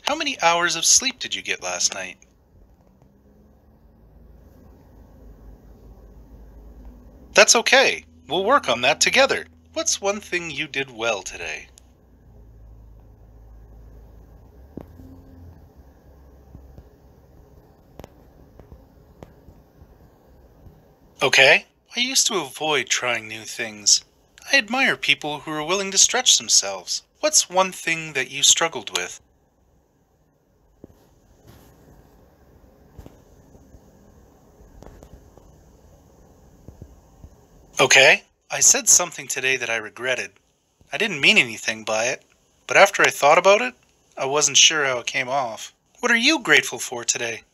How many hours of sleep did you get last night? That's okay. We'll work on that together. What's one thing you did well today? Okay. I used to avoid trying new things. I admire people who are willing to stretch themselves. What's one thing that you struggled with? Okay. I said something today that I regretted. I didn't mean anything by it, but after I thought about it, I wasn't sure how it came off. What are you grateful for today?